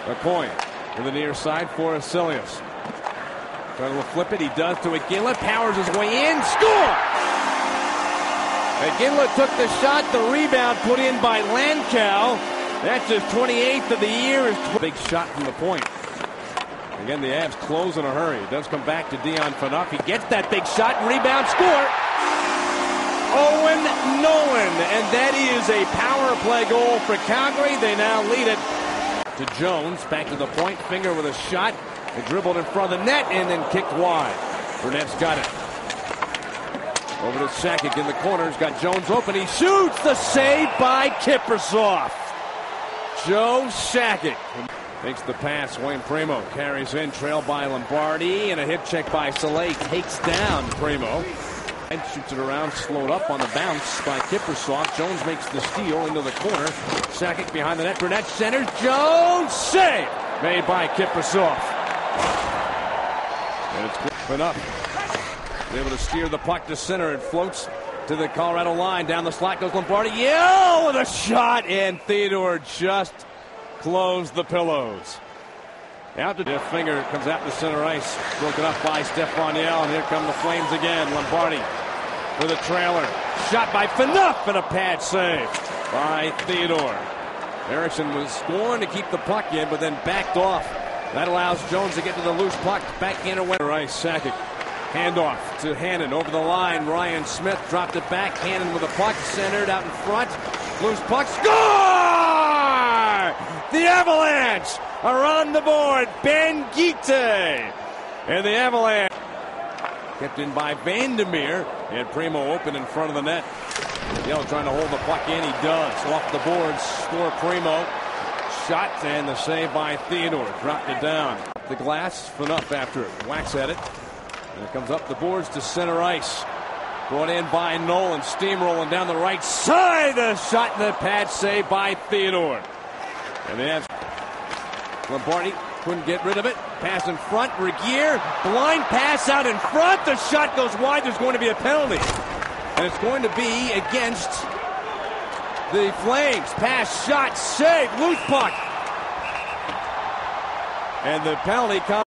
McCoy to the near side for Asilius. Trying to flip it. He does to Iginla. Powers his way in. Score! Iginla took the shot. The rebound put in by Lankow. That's his 28th of the year. Big shot from the point. Again, the Avs close in a hurry. It does come back to Dion Phaneuf. He gets that big shot. Rebound. Score! Owen Nolan. And that is a power play goal for Calgary. They now lead it to Jones. Back to the point. Finger with a shot. It dribbled in front of the net and then kicked wide. Burnett's got it. Over to Sakic in the corner. He's got Jones open. He shoots. The save by Kiprusoff. Joe Sakic takes the pass. Wayne Primeau carries in, trailed by Lombardi, and a hip check by Soleil takes down Primeau. And shoots it around, slowed up on the bounce by Kiprusoff. Jones makes the steal into the corner. Sakic behind the net. Burnett centers. Jones save made by Kiprusoff. And it's quick enough. Able to steer the puck to center. It floats to the Colorado line. Down the slot goes Lombardi. Yell with a shot, and Theodore just closed the pillows. Out to Jeff Finger. Comes out to center ice. Broken up by Stefan Yell, and here come the Flames again. Lombardi for the trailer. Shot by Phaneuf, and a pad save by Theodore. Eriksson was scoring to keep the puck in, but then backed off. That allows Jones to get to the loose puck. Backhand away. Ice. Sakic. Handoff to Hannon over the line. Ryan Smith dropped it back. Hannon with a puck centered out in front. Loose puck. Score! The Avalanche are on the board. Ben Guite. And the Avalanche kept in by Vandermeer. And Primeau open in front of the net. Yell trying to hold the puck in. He does. Off the boards for Primeau. Shot and the save by Theodore. Dropped it down. The glass. Phaneuf after it. Whacks at it. And it comes up the boards to center ice. Brought in by Nolan. Steamrolling down the right side. The shot and the pad save by Theodore. And the Avs. Lombardi couldn't get rid of it. Pass in front. Regier. Blind pass out in front. The shot goes wide. There's going to be a penalty. And it's going to be against the Flames. Pass, shot, save, loose puck. And the penalty comes.